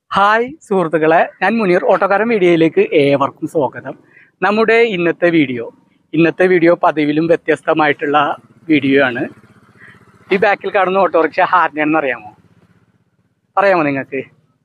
Hi സുഹൃത്തുക്കളെ, ഞാൻ മുനീർ ഓട്ടോക്കാരൻ വീഡിയോയിലേക്ക് ഏവർക്കും സ്വാഗതം. നമ്മുടെ ഇന്നത്തെ വീഡിയോ പതിവിലും വ്യത്യസ്തമായിട്ടുള്ള വീഡിയോ ആണ്. ഈ ബാക്കിൽ കാണുന്ന ഓട്ടോറിക്ഷ ഹാർനെയാണെന്ന് അറിയാമോ നിങ്ങൾക്ക്?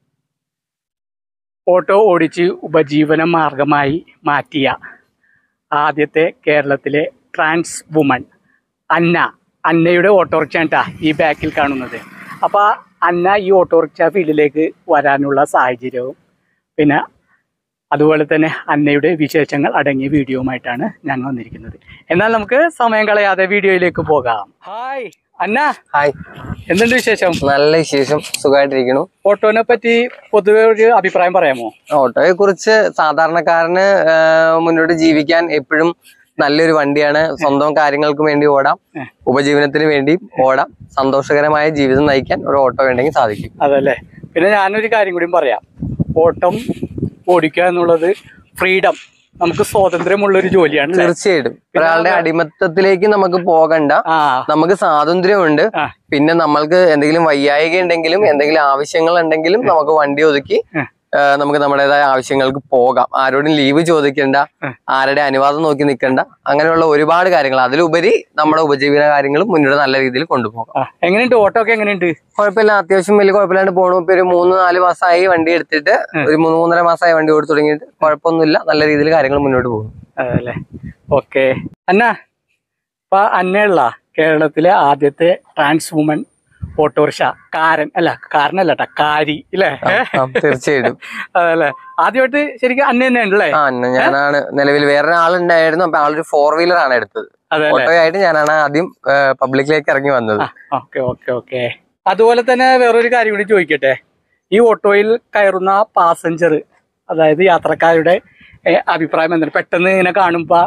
ഓട്ടോ ഓടിച്ച് ഉപജീവന മാർഗമായി മാറ്റിയ ആദ്യത്തെ കേരളത്തിലെ ട്രാൻസ് വുമൺ അന്നയുടെ ഓട്ടോറിക്ഷ കേട്ടാ ഈ ബാക്കിൽ കാണുന്നത്. അപ്പോൾ അന്ന ഈ ഓട്ടോറിക്ഷ ഫീൽഡിലേക്ക് വരാനുള്ള സാഹചര്യവും പിന്നെ അതുപോലെ തന്നെ അന്നയുടെ വിശേഷങ്ങൾ അടങ്ങിയ വീഡിയോയുമായിട്ടാണ് ഞാൻ വന്നിരിക്കുന്നത്. എന്നാൽ നമുക്ക് സമയം കളയാതെ വീഡിയോയിലേക്ക് പോകാം. ഹായ് അന്ന. ഹായ്, എന്തുണ്ട് വിശേഷം? നല്ല വിശേഷം, സുഖമായിട്ടിരിക്കുന്നു. ഓട്ടോനെ പറ്റി പൊതുവെ ഒരു അഭിപ്രായം പറയാമോ? ഓട്ടോയെ കുറിച്ച് സാധാരണക്കാരന് മുന്നോട്ട് ജീവിക്കാൻ എപ്പോഴും നല്ലൊരു വണ്ടിയാണ്. സ്വന്തം കാര്യങ്ങൾക്ക് വേണ്ടി ഓടാം, ഉപജീവനത്തിന് വേണ്ടി ഓടാം, സന്തോഷകരമായ ജീവിതം നയിക്കാൻ ഒരു ഓട്ടോ വേണ്ടെങ്കിൽ സാധിക്കും. അതല്ലേ. പിന്നെ ഞാനൊരു കാര്യം കൂടി പറയാം. ഓട്ടം ഓടിക്കുക എന്നുള്ളത് ഫ്രീഡം, നമുക്ക് സ്വാതന്ത്ര്യമുള്ളൊരു ജോലിയാണ്. തീർച്ചയായിട്ടും ഒരാളുടെ അടിമത്തത്തിലേക്ക് നമുക്ക് പോകണ്ട, നമുക്ക് സ്വാതന്ത്ര്യമുണ്ട്. പിന്നെ നമ്മൾക്ക് എന്തെങ്കിലും വയ്യായിക ഉണ്ടെങ്കിലും എന്തെങ്കിലും ആവശ്യങ്ങൾ ഉണ്ടെങ്കിലും നമുക്ക് വണ്ടി ഒതുക്കി നമുക്ക് നമ്മുടേതായ ആവശ്യങ്ങൾക്ക് പോകാം. ആരോടും ലീവ് ചോദിക്കണ്ട, ആരുടെ അനുവാദം നോക്കി നിൽക്കണ്ട, അങ്ങനെയുള്ള ഒരുപാട് കാര്യങ്ങൾ. അതിലുപരി നമ്മുടെ ഉപജീവന കാര്യങ്ങളും മുന്നോട്ട് നല്ല രീതിയിൽ കൊണ്ടുപോകാം. എങ്ങനെയുണ്ട് ഓട്ടോ ഒക്കെ? എങ്ങനെയുണ്ട്? കുഴപ്പമില്ല, അത്യാവശ്യം വലിയ കുഴപ്പമില്ലാണ്ട് പോകണം. ഇപ്പൊ ഒരു 3-4 മാസമായി വണ്ടി എടുത്തിട്ട്, ഒരു 3-3.5 മാസമായി വണ്ടി ഓടി തുടങ്ങിയിട്ട് കുഴപ്പമൊന്നുമില്ല, നല്ല രീതിയിൽ കാര്യങ്ങൾ മുന്നോട്ട് പോകും. അതല്ലേ. ഓക്കെ അന്ന, ഇപ്പൊ അന്നയുള്ള കേരളത്തിലെ ആദ്യത്തെ ട്രാൻസ് വുമൺ ഓട്ടോറിക്ഷ കാരനല്ല കാരി അല്ലേ? തീർച്ചയായിട്ടും. അതല്ലേ. ആദ്യമായിട്ട് ശരിക്കും അന്ന തന്നെ ഉണ്ടല്ലേ? ഞാനാണ് നിലവിൽ. വേറൊരാളുണ്ടായിരുന്നു, അപ്പൊ ആളൊരു 4-വീലർ ആണ് എടുത്തത്. ഓട്ടോ ആയിട്ട് ഞാനാണ് ആദ്യം പബ്ലിക്കിലേക്ക് ഇറങ്ങി വന്നത്. ഓക്കെ. അതുപോലെ തന്നെ വേറൊരു കാര്യം കൂടി ചോദിക്കട്ടെ. ഈ ഓട്ടോയിൽ കയറുന്ന പാസഞ്ചർ, അതായത് യാത്രക്കാരുടെ അഭിപ്രായം എന്താണ് പെട്ടെന്ന് ഇങ്ങനെ കാണുമ്പോ?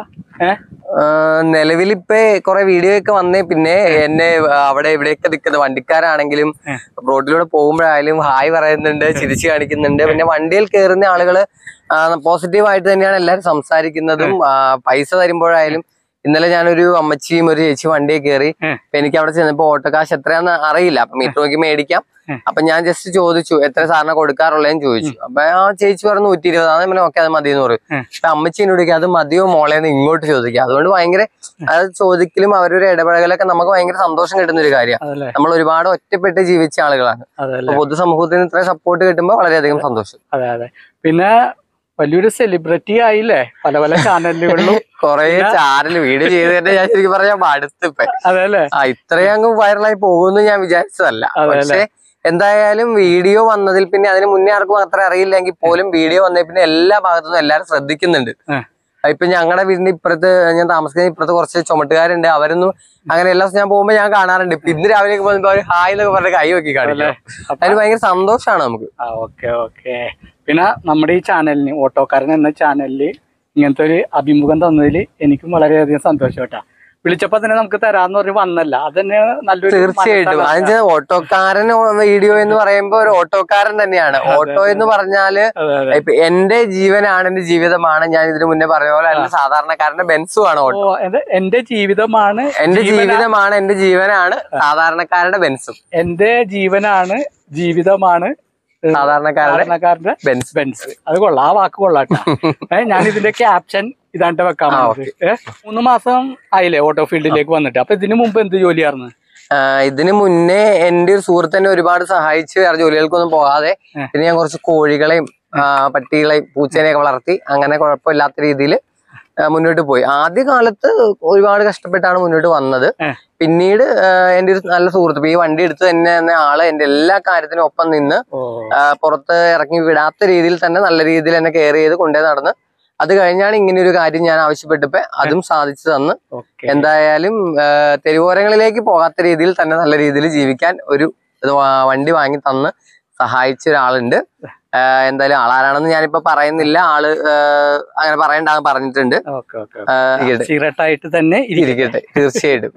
നിലവിലിപ്പോ കുറെ വീഡിയോ ഒക്കെ വന്നേ പിന്നെ എന്നെ അവിടെ ഇവിടെയൊക്കെ നിൽക്കുന്ന വണ്ടിക്കാരാണെങ്കിലും റോഡിലൂടെ പോകുമ്പോഴായാലും ഹായ് പറയുന്നുണ്ട്, ചിരിച്ചു കാണിക്കുന്നുണ്ട്. പിന്നെ വണ്ടിയിൽ കയറുന്ന ആളുകള് പോസിറ്റീവായിട്ട് തന്നെയാണ് എല്ലാവരും സംസാരിക്കുന്നതും. പൈസ തരുമ്പോഴായാലും, ഇന്നലെ ഞാനൊരു അമ്മച്ചിയും ഒരു ചേച്ചി വണ്ടിയെ കയറി. അപ്പൊ എനിക്ക് അവിടെ ചെന്നപ്പോ ഓട്ടോ കാശ് എത്രയാന്ന് അറിയില്ല, അപ്പൊ മീറ്റർ നോക്കി മേടിക്കാം. അപ്പൊ ഞാൻ ജസ്റ്റ് ചോദിച്ചു എത്ര സാറിന് കൊടുക്കാറുള്ളതെന്ന് ചോദിച്ചു. അപ്പൊ ആ ചേച്ചി പറഞ്ഞു 120. അതേപോലെ ഓക്കെ, അത് മതിയെന്ന് പറയും. അപ്പൊ അമ്മച്ചീനോട് അത് മതിയോ മോളേന്ന് ഇങ്ങോട്ട് ചോദിക്കുക. അതുകൊണ്ട് ഭയങ്കര അത് ചോദിക്കലും അവരൊരു ഇടപഴകലൊക്കെ നമുക്ക് ഭയങ്കര സന്തോഷം കിട്ടുന്ന ഒരു കാര്യമാണ്. നമ്മൾ ഒരുപാട് ഒറ്റപ്പെട്ട് ജീവിച്ച ആളുകളാണ്. പൊതുസമൂഹത്തിന് ഇത്ര സപ്പോർട്ട് കിട്ടുമ്പോൾ വളരെയധികം സന്തോഷം. അതെ. പിന്നെ വലിയൊരു സെലിബ്രിറ്റി ആയില്ലേ, പല ചാനലുകളിലും കൊറേ ചാനൽ വീഡിയോ ചെയ്ത് തന്നെ ഞാൻ ശരിക്കും പറയാൻ അടുത്തിപ്പോ. അതെല്ലേ. ഇത്രയും അങ്ങ് വൈറലായി പോകുമെന്ന് ഞാൻ വിചാരിച്ചതല്ല. പക്ഷെ എന്തായാലും വീഡിയോ വന്നതിൽ പിന്നെ, അതിന് മുന്നേ ആർക്കും അത്ര അറിയില്ലെങ്കിൽ പോലും വീഡിയോ വന്നതിൽ പിന്നെ എല്ലാ ഭാഗത്തുനിന്നും എല്ലാരും ശ്രദ്ധിക്കുന്നുണ്ട്. ഇപ്പൊ ഞങ്ങളുടെ വീടിന്റെ ഇപ്പുറത്ത്, ഞാൻ താമസിക്കുന്ന ഇപ്പുറത്ത് കുറച്ച് ചുമട്ടുകാരുണ്ട്. അവരൊന്നും അങ്ങനെ എല്ലാ ദിവസം ഞാൻ പോകുമ്പോ ഞാൻ കാണാറുണ്ട്. ഇപ്പൊ ഇന്ന് രാവിലെ പോകുമ്പോ അവർ ഹായ് എന്നൊക്കെ പറഞ്ഞ കൈ വെക്കി കാണില്ലേ. അതിന് ഭയങ്കര സന്തോഷമാണ് നമുക്ക്. ഓക്കെ. പിന്നെ നമ്മുടെ ഈ ചാനലിന്, ഓട്ടോക്കാരൻ എന്ന ചാനലില് ഇങ്ങനത്തെ ഒരു അഭിമുഖം തന്നതിൽ എനിക്കും വളരെയധികം സന്തോഷം കേട്ടാ. വിളിച്ചപ്പോ തന്നെ നമുക്ക് തരാന്ന് പറഞ്ഞ് വന്നല്ല, അത് തന്നെ നല്ലൊരു. തീർച്ചയായിട്ടും. അതിന് ഓട്ടോക്കാരൻ വീഡിയോ എന്ന് പറയുമ്പോ ഒരു ഓട്ടോക്കാരൻ തന്നെയാണ്. ഓട്ടോ എന്ന് പറഞ്ഞാല് ഇപ്പൊ എന്റെ ജീവനാണ്, എന്റെ ജീവിതമാണ്. ഞാൻ ഇതിനു മുന്നേ പറഞ്ഞ പോലെ അല്ല, സാധാരണക്കാരന്റെ ബെൻസുമാണ് ഓട്ടോ. എന്റെ ജീവിതമാണ്, എന്റെ ജീവനാണ്, സാധാരണക്കാരുടെ ബെൻസും. എന്റെ ജീവിതമാണ് സാധാരണക്കാരന്റെ ബെൻസ്. അത് കൊള്ളാം, ആ വാക്ക് കൊള്ളാട്ടാ. ഞാൻ ഇതിന്റെ ക്യാപ്ഷൻ ഇതാണ്ട് വെക്കാൻ. 3 മാസം ആയില്ലേ ഓട്ടോ ഫീൽഡിലേക്ക് വന്നിട്ട്. അപ്പൊ ഇതിനു മുമ്പ് എന്ത് ജോലിയായിരുന്നു? ഇതിനു മുന്നേ എന്റെ ഒരു സുഹൃത്ത് തന്നെ ഒരുപാട് സഹായിച്ച് വേറെ ജോലികൾക്കൊന്നും പോകാതെ പിന്നെ ഞാൻ കുറച്ച് കോഴികളെയും പട്ടികളെയും പൂച്ചേനെയൊക്കെ വളർത്തി അങ്ങനെ കുഴപ്പമില്ലാത്ത രീതിയിൽ മുന്നോട്ട് പോയി. ആദ്യ കാലത്ത് ഒരുപാട് കഷ്ടപ്പെട്ടാണ് മുന്നോട്ട് വന്നത്. പിന്നീട് എന്റെ ഒരു നല്ല സുഹൃത്ത്, ഈ വണ്ടി എടുത്ത് തന്നെ ആള് എന്റെ എല്ലാ കാര്യത്തിനും ഒപ്പം നിന്ന് പുറത്ത് ഇറങ്ങി വിടാത്ത രീതിയിൽ തന്നെ നല്ല രീതിയിൽ എന്നെ കെയർ ചെയ്ത് കൊണ്ടേ നടന്ന്, അത് കഴിഞ്ഞാണ് ഇങ്ങനെ ഒരു കാര്യം ഞാൻ ആവശ്യപ്പെട്ടപ്പോ അതും സാധിച്ചു തന്ന്. എന്തായാലും തെരുവോരങ്ങളിലേക്ക് പോകാത്ത രീതിയിൽ തന്നെ നല്ല രീതിയിൽ ജീവിക്കാൻ ഒരു വണ്ടി വാങ്ങി തന്ന് സഹായിച്ച ഒരാളുണ്ട്. എന്തായാലും ആളാരാണെന്ന് ഞാനിപ്പോ പറയുന്നില്ല, ആള് അങ്ങനെ പറയണ്ടാന്ന് പറഞ്ഞിട്ടുണ്ട്. തന്നെ ഇരിക്കട്ടെ. തീർച്ചയായിട്ടും.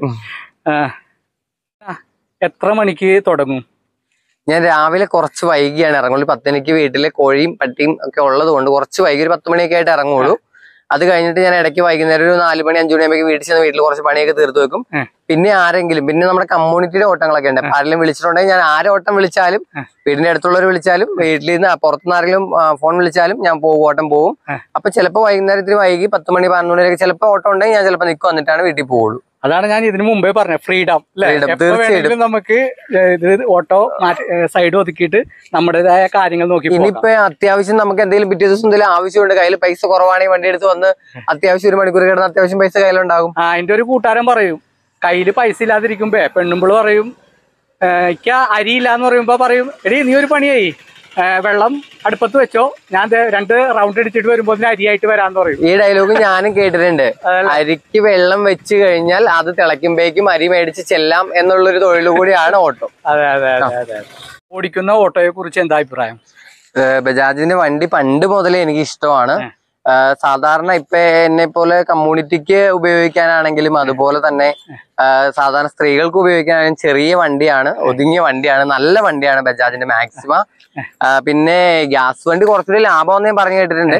എത്ര മണിക്ക് തുടങ്ങും? ഞാൻ രാവിലെ കുറച്ച് വൈകിയാണ് ഇറങ്ങുള്ളൂ. 10 മണിക്ക് വീട്ടിലെ കോഴിയും പട്ടിയും ഒക്കെ ഉള്ളത് കൊണ്ട് കുറച്ച് വൈകി, ഒരു 10 മണിയൊക്കെ ആയിട്ട് ഇറങ്ങുള്ളൂ. അത് കഴിഞ്ഞിട്ട് ഞാൻ ഇടയ്ക്ക് വൈകുന്നേരം ഒരു 4 മണി 5 മണിയാകുമ്പോൾ വീട്ടിൽ ചെന്ന് വീട്ടിൽ കുറച്ച് പണിയൊക്കെ തീർത്ത് വെക്കും. പിന്നെ ആരെങ്കിലും പിന്നെ നമ്മുടെ കമ്മ്യൂണിറ്റിയുടെ ഓട്ടങ്ങളൊക്കെ ഉണ്ട്. ആരെങ്കിലും വിളിച്ചിട്ടുണ്ടെങ്കിൽ ഞാൻ ആരെ ഓട്ടം വിളിച്ചാലും വീടിന്റെ അടുത്തുള്ളവർ വിളിച്ചാലും വീട്ടിൽ നിന്ന് പുറത്തുനിന്ന് ആരെങ്കിലും ഫോൺ വിളിച്ചാലും ഞാൻ ഓട്ടം പോകും. അപ്പൊ ചിലപ്പോൾ വൈകുന്നേരത്തിന് വൈകി 10 മണി 11 മണിയൊക്കെ ചിലപ്പോൾ ഓട്ടം ഉണ്ടെങ്കിൽ ഞാൻ ചിലപ്പോൾ നിൽക്കും, വന്നിട്ടാണ് വീട്ടിൽ പോകുള്ളൂ. അതാണ് ഞാൻ ഇതിനു മുമ്പേ പറഞ്ഞത്, ഫ്രീഡം. തീർച്ചയായിട്ടും നമുക്ക് ഓട്ടോ സൈഡ് ഒതുക്കിയിട്ട് നമ്മുടേതായ കാര്യങ്ങൾ നോക്കി. ഇനിയിപ്പോ അത്യാവശ്യം നമുക്ക് എന്തെങ്കിലും പിറ്റേ ദിവസം എന്തെങ്കിലും ആവശ്യമുണ്ട്, കയ്യിൽ പൈസ കുറവാണെങ്കിൽ വണ്ടി എടുത്ത് വന്ന് അത്യാവശ്യം 1 മണിക്കൂർ കിടന്ന് അത്യാവശ്യം പൈസ കയ്യിലുണ്ടാകും. എന്റെ ഒരു കൂട്ടുകാരൻ പറയും, കയ്യില് പൈസ ഇല്ലാതിരിക്കുമ്പോ പെണ്ണുമ്പോൾ പറയും എനിക്ക് അരിയില്ലാന്ന് പറയുമ്പോ പറയും, എടീ നീ ഒരു പണിയായി വെള്ളം അടുപ്പത്ത് വെച്ചോ, ഞാൻ 2 റൗണ്ട് അടിച്ചിട്ട് വരുമ്പോ അരിയായിട്ട് വരാന്ന് പറയും. ഈ ഡയലോഗ് ഞാനും കേട്ടിട്ടുണ്ട്. അരിക്ക് വെള്ളം വെച്ച് കഴിഞ്ഞാൽ അത് തിളയ്ക്കുമ്പോഴേക്കും അരി മേടിച്ച് ചെല്ലാം എന്നുള്ളൊരു തൊഴിൽ കൂടിയാണ് ഓട്ടോ. അതെ അതെ അതെ അതെ. ഓടിക്കുന്ന ഓട്ടോയെ കുറിച്ച് എന്താ അഭിപ്രായം? ബജാജിന്റെ വണ്ടി പണ്ട് മുതലേ എനിക്ക് ഇഷ്ടമാണ്. സാധാരണ ഇപ്പൊ എന്നെ പോലെ കമ്മ്യൂണിറ്റിക്ക് ഉപയോഗിക്കാനാണെങ്കിലും അതുപോലെ തന്നെ സാധാരണ സ്ത്രീകൾക്ക് ഉപയോഗിക്കാനാണെങ്കിലും ചെറിയ വണ്ടിയാണ്, ഒതുങ്ങിയ വണ്ടിയാണ്, നല്ല വണ്ടിയാണ് ബജാജിന്റെ മാക്സിമ. പിന്നെ ഗ്യാസ് വണ്ടി കുറച്ചുകൂടി ലാഭം ഞാൻ പറഞ്ഞു കേട്ടിട്ടുണ്ട്.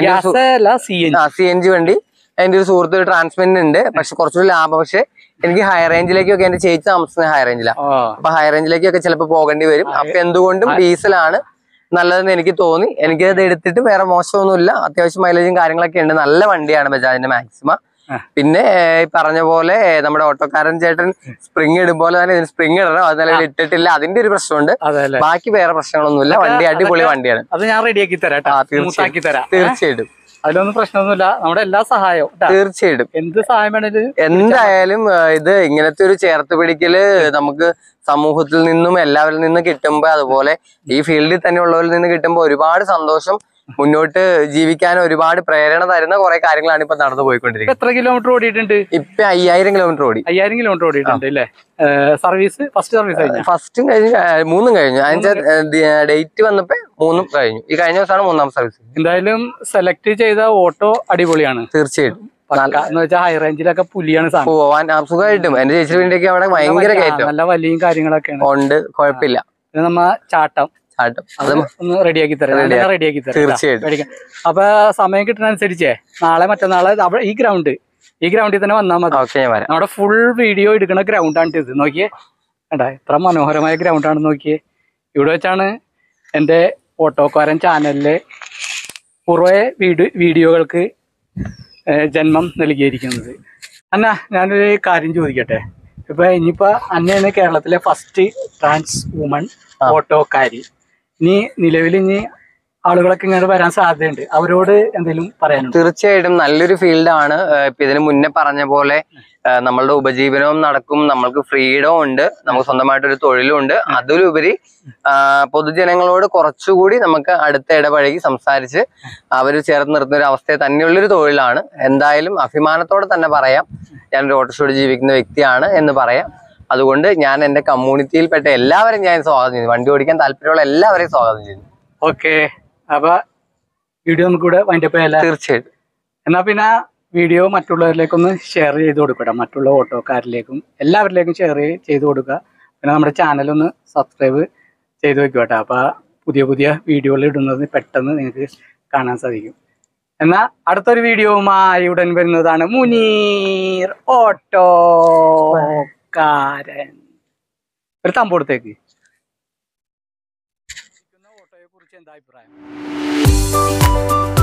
CNG വണ്ടി എന്റെ ഒരു സുഹൃത്ത് ട്രാൻസ്മിറ്റ് ഉണ്ട്, പക്ഷെ കുറച്ചുകൂടി ലാഭം. പക്ഷെ എനിക്ക് ഹൈ റേഞ്ചിലേക്കൊക്കെ എന്റെ ചേച്ചി താമസിക്കുന്ന ഹൈ റേഞ്ചിലാണ്. അപ്പൊ ഹൈ റേഞ്ചിലേക്കൊക്കെ ചിലപ്പോൾ പോകേണ്ടി വരും. അപ്പൊ എന്തുകൊണ്ടും ഡീസലാണ് നല്ലതെന്ന് എനിക്ക് തോന്നി. എനിക്കത് എടുത്തിട്ട് വേറെ മോശമൊന്നുമില്ല, അത്യാവശ്യം മൈലേജും കാര്യങ്ങളൊക്കെ ഉണ്ട്. നല്ല വണ്ടിയാണ് ബജാജിന്റെ മാക്സിമ. പിന്നെ പറഞ്ഞ പോലെ നമ്മുടെ ഓട്ടോക്കാരൻ ചേട്ടൻ സ്പ്രിങ് ഇടുമ്പോൾ തന്നെ ഇതിന് സ്പ്രിങ് ഇടണം, അത് നിലവിൽ ഇട്ടിട്ടില്ല, അതിന്റെ ഒരു പ്രശ്നമുണ്ട്. ബാക്കി വേറെ പ്രശ്നങ്ങളൊന്നുമില്ല, വണ്ടി അടിപൊളി വണ്ടിയാണ്. അത് ഞാൻ റെഡിയാക്കി തരാം, തീർച്ചയായിട്ടും അതിലൊന്നും പ്രശ്നമൊന്നുമില്ല. നമ്മുടെ എല്ലാ സഹായവും തീർച്ചയായിട്ടും എന്ത് സഹായം വേണേലും എന്തായാലും ഇത് ഇങ്ങനത്തെ ഒരു ചേർത്ത് പിടിക്കല് നമുക്ക് സമൂഹത്തിൽ നിന്നും എല്ലാവരിൽ നിന്നും കിട്ടുമ്പോ, അതുപോലെ ഈ ഫീൽഡിൽ തന്നെ ഉള്ളവരിൽ നിന്ന് കിട്ടുമ്പോ ഒരുപാട് സന്തോഷം, മുന്നോട്ട് ജീവിക്കാൻ ഒരുപാട് പ്രേരണ തരുന്ന കുറെ കാര്യങ്ങളാണ് ഇപ്പൊ നടന്നു പോയിക്കൊണ്ടിരിക്കുന്നത്. എത്ര കിലോമീറ്റർ ഓടിയിട്ടുണ്ട്? ഇപ്പൊ 5000 കിലോമീറ്റർ ഓടി. 5000 കിലോമീറ്റർ ഓടിയിട്ടുണ്ട് അല്ലേ? സർവീസ് ഫസ്റ്റും കഴിഞ്ഞു, 3ഉം കഴിഞ്ഞു. അതിന്റെ ഡേറ്റ് വന്നപ്പോ 3ഉം കഴിഞ്ഞു. ഈ കഴിഞ്ഞ ദിവസമാണ് 3ാം സർവീസ്. എന്തായാലും സെലക്ട് ചെയ്ത ഓട്ടോ അടിപൊളിയാണ് തീർച്ചയായിട്ടും. എന്ന് വെച്ചാൽ ഹൈ റേഞ്ചിലൊക്കെ പുലിയാണ് പോവാൻ സുഖമായിട്ടും. എന്റെ ചേച്ചിയുടെ വീട്ടിലേക്ക് അവിടെ ഭയങ്കര കയറ്റം, നല്ല വലിയ കാര്യങ്ങളൊക്കെ ഉണ്ട്, കുഴപ്പമില്ല. നമ്മ ചാട്ടം ഒന്ന് റെഡിയാക്കി തരാം. തീർച്ചയായിട്ടും. അപ്പൊ സമയം കിട്ടുന്നതനുസരിച്ചേ നാളെ മറ്റന്നാളെ ഈ ഗ്രൗണ്ടിൽ തന്നെ വന്നാൽ മതി. നമ്മുടെ ഫുൾ വീഡിയോ എടുക്കുന്ന ഗ്രൗണ്ടാണ് ഇത്. നോക്കിയേ, കണ്ടാ എത്ര മനോഹരമായ ഗ്രൗണ്ടാണെന്ന് നോക്കിയേ. ഇവിടെ വെച്ചാണ് എൻ്റെ ഓട്ടോക്കാരൻ ചാനലിലെ കുറേ വീഡിയോകൾക്ക് ജന്മം നൽകിയിരിക്കുന്നത്. അന്ന, ഞാനൊരു കാര്യം ചോദിക്കട്ടെ. ഇപ്പൊ ഇനിയിപ്പോ അന്നയാണ് കേരളത്തിലെ ഫസ്റ്റ് ട്രാൻസ് വുമൺ ഓട്ടോക്കാരി. നിലവിൽ ഇനി ആളുകളൊക്കെ ഇങ്ങോട്ട് വരാൻ സാധ്യതയുണ്ട്, അവരോട് എന്തെങ്കിലും പറയാനുണ്ടോ? തീർച്ചയായിട്ടും നല്ലൊരു ഫീൽഡാണ്. ഇപ്പൊ ഇതിന് മുന്നേ പറഞ്ഞ പോലെ നമ്മളുടെ ഉപജീവനവും നടക്കും, നമ്മൾക്ക് ഫ്രീഡവും ഉണ്ട്, നമുക്ക് സ്വന്തമായിട്ടൊരു തൊഴിലും ഉണ്ട്. അതിലുപരി പൊതുജനങ്ങളോട് കുറച്ചുകൂടി നമുക്ക് അടുത്ത ഇടപഴകി സംസാരിച്ച് അവർ ചേർത്ത് നിർത്തുന്ന ഒരു അവസ്ഥയെ തന്നെയുള്ളൊരു തൊഴിലാണ്. എന്തായാലും അഭിമാനത്തോടെ തന്നെ പറയാം, ഞാനൊരു ഓട്ടോറിക്ഷയോട് ജീവിക്കുന്ന വ്യക്തിയാണ് എന്ന് പറയാം. അതുകൊണ്ട് ഞാൻ എൻ്റെ കമ്മ്യൂണിറ്റിയിൽപ്പെട്ട എല്ലാവരെയും ഞാൻ സ്വാഗതം ചെയ്യുന്നു. വണ്ടി ഓടിക്കാൻ താല്പര്യമുള്ള എല്ലാവരെയും സ്വാഗതം ചെയ്യുന്നു. ഓക്കെ, അപ്പൊ വീഡിയോ നമുക്കിവിടെ വൈൻഡപ്പ് ചെയ്യാം. തീർച്ചയായിട്ടും. എന്നാ പിന്നെ വീഡിയോ മറ്റുള്ളവരിലേക്കൊന്ന് ഷെയർ ചെയ്ത് കൊടുക്കട്ടെ, മറ്റുള്ള ഓട്ടോക്കാരിലേക്കും എല്ലാവരിലേക്കും ഷെയർ ചെയ്ത് കൊടുക്കുക. പിന്നെ നമ്മുടെ ചാനലൊന്ന് സബ്സ്ക്രൈബ് ചെയ്ത് വെക്കുക കേട്ടോ. അപ്പോൾ പുതിയ പുതിയ വീഡിയോകൾ ഇടുന്നത് പെട്ടെന്ന് നിങ്ങൾക്ക് കാണാൻ സാധിക്കും. എന്നാൽ അടുത്തൊരു വീഡിയോവുമായി ഉടൻ വരുന്നതാണ് മുനീർ ഓട്ടോക്കാരൻ. ഒരു തമ്പോടത്തേക്ക് ഓട്ടോയെ കുറിച്ച് എന്താ അഭിപ്രായം?